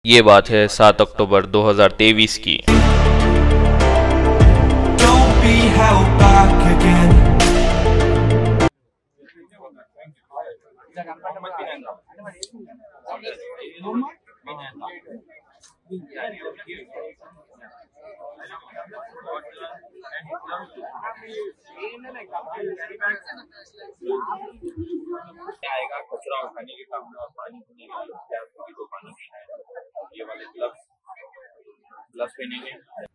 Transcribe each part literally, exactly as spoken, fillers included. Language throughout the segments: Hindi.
ये बात है सात अक्टूबर दो हज़ार तेईस की। आएगा कचरा उठाने के काम में और पानी पीने का तो पानी पीना है। ये वाले ग्लव्स ग्लव्स पहनेंगे।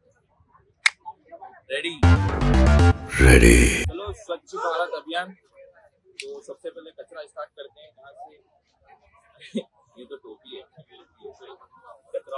रेडी रेडी चलो स्वच्छ भारत अभियान। तो सबसे पहले कचरा स्टार्ट करते हैं यहाँ से। ये तो टोपी है कचरा।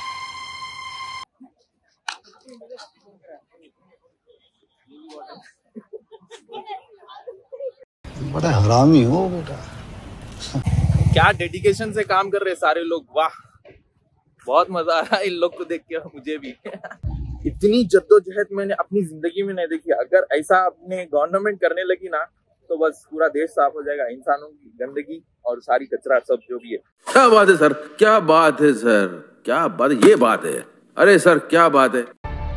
बड़ा हरामी हो बेटा। क्या डेडिकेशन से काम कर रहे सारे लोग, वाह बहुत मजा आ रहा है इन लोग को देख के। मुझे भी इतनी जद्दोजहद मैंने अपनी जिंदगी में नहीं देखी। अगर ऐसा अपने गवर्नमेंट करने लगी ना तो बस पूरा देश साफ हो जाएगा। इंसानों की गंदगी और सारी कचरा सब जो भी है। क्या बात है सर, क्या बात है सर, क्या बात, ये बात है। अरे सर क्या बात है।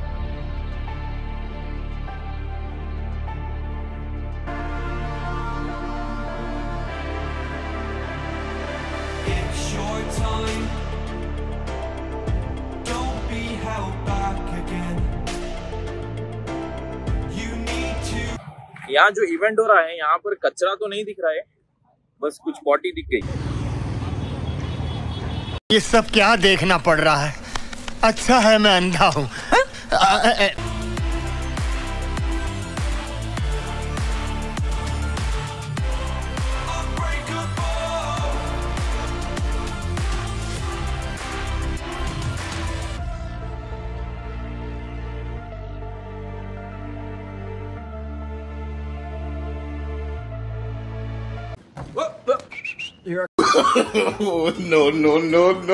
यहाँ जो इवेंट हो रहा है यहाँ पर कचरा तो नहीं दिख रहा है, बस कुछ पॉटी दिख गई। ये सब क्या देखना पड़ रहा है। अच्छा है मैं अंधा हूँ। Oh, no, no, no, no.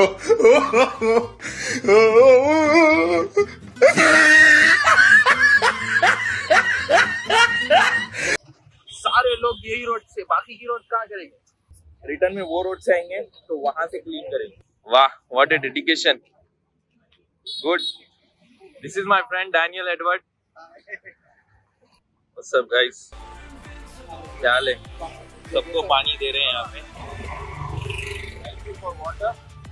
सारे लोग यही रोड से, बाकी की रोड कहाँ करेंगे? रिटर्न में वो रोड से आएंगे तो वहां से क्लीन करेंगे। वाह, what a dedication. Good. This is my friend Daniel Edward. What's up guys, क्या हाल है? सबको पानी दे रहे हैं यहाँ पे। Thank you for water.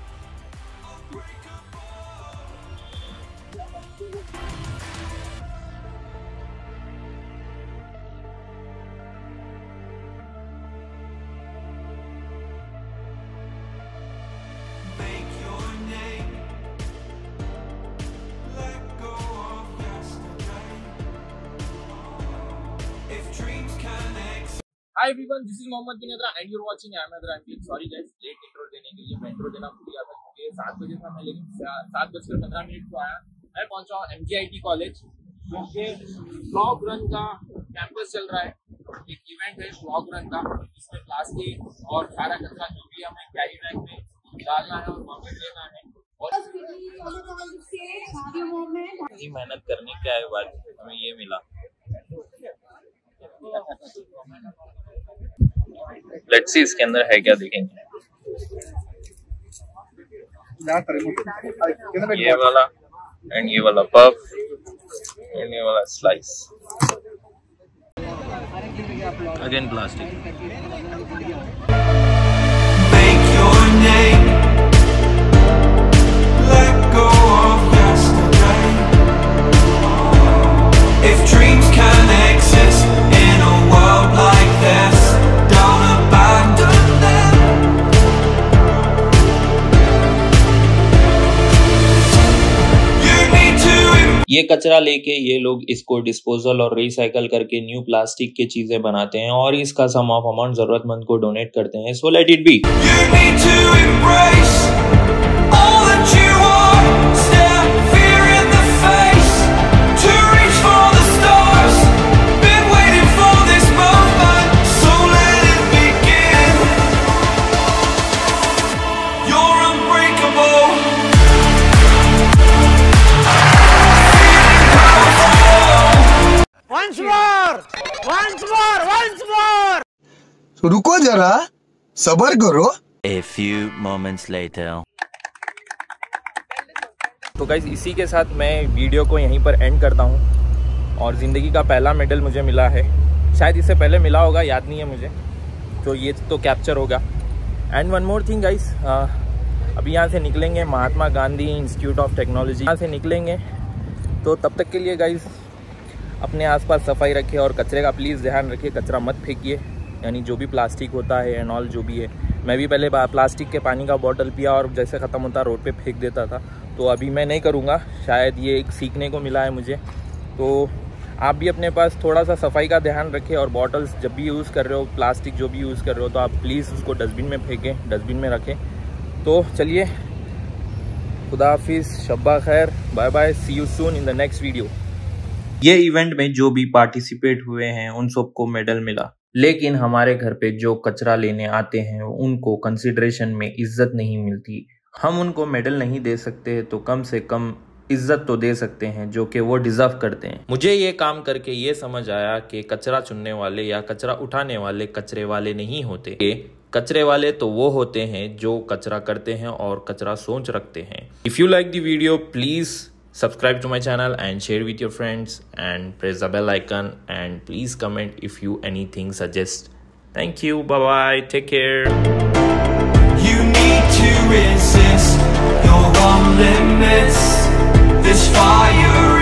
Hi everyone, this is Mohammed bin Adra and you're watching Ahmed Ranjit. Sorry guys, late intro देने के लिए। मैं इंट्रो देना भूल गया था क्योंकि सात बजे था मैं, लेकिन सात बजकर पंद्रह मिनट को आया। मैं पहुंचा हूँ M G I T college क्योंकि फ्लॉग रन का कैंपस चल रहा है। एक इवेंट है फ्लॉग रन का, इसमें प्लास्टिक और सारा कचरा जो भी हमें कैरी बैग में डालना है और वापस लेना है। और इतनी मेहनत करने के बाद हमें ये मिला। लेट्स सी इसके अंदर है क्या, देखेंगे। ये वाला एंड ये वाला पफ एंड ये वाला slice. Again plastic. Make your name, let go of yesterday. If dreams can exist in a world like this, don't abandon them. You need to. ये कचरा लेके ये लोग इसको डिस्पोजल और रिसाइकल करके न्यू प्लास्टिक के चीजें बनाते हैं और इसका सम ऑफ अमाउंट जरूरतमंद को डोनेट करते हैं। So let it be. You need to embrace all that you are. Stare fear in the face to reach for the stars. Been waiting for this moment, so let it begin. You're unbreakable. Once more, once more, once more. रुको जरा, सब्र करो। A few moments later. तो गाइस इसी के साथ मैं वीडियो को यहीं पर एंड करता हूँ। और ज़िंदगी का पहला मेडल मुझे मिला है, शायद इससे पहले मिला होगा, याद नहीं है मुझे, तो ये तो कैप्चर होगा। And one more thing guys, अभी यहाँ से निकलेंगे Mahatma Gandhi institute of technology, यहाँ से निकलेंगे। तो तब तक के लिए गाइस अपने आसपास सफाई रखिए और कचरे का प्लीज़ ध्यान रखिए, कचरा मत फेंकिए, यानी जो भी प्लास्टिक होता है एंड ऑल जो भी है। मैं भी पहले प्लास्टिक के पानी का बॉटल पिया और जैसे ख़त्म होता रोड पे फेंक देता था, तो अभी मैं नहीं करूँगा। शायद ये एक सीखने को मिला है मुझे। तो आप भी अपने पास थोड़ा सा सफाई का ध्यान रखें और बॉटल्स जब भी यूज़ कर रहे हो, प्लास्टिक जो भी यूज़ कर रहे हो, तो आप प्लीज़ उसको डस्टबिन में फेंकें, डस्टबिन में रखें। तो चलिए, खुदा हाफिज़, शब्बा खैर, bye bye, see you soon in the next video. ये इवेंट में जो भी पार्टिसिपेट हुए हैं उन सबको मेडल मिला, लेकिन हमारे घर पे जो कचरा लेने आते हैं उनको कंसिडरेशन में इज्जत नहीं मिलती। हम उनको मेडल नहीं दे सकते तो कम से कम इज्जत तो दे सकते हैं जो कि वो डिजर्व करते हैं। मुझे ये काम करके ये समझ आया कि कचरा चुनने वाले या कचरा उठाने वाले कचरे वाले नहीं होते। कचरे वाले तो वो होते हैं जो कचरा करते हैं और कचरा सोच रखते हैं। If you like the video, please subscribe to my channel and share with your friends and press the bell icon, and please comment if you anything suggest. Thank you, bye bye, take care. You need to insist you're on limits. This fire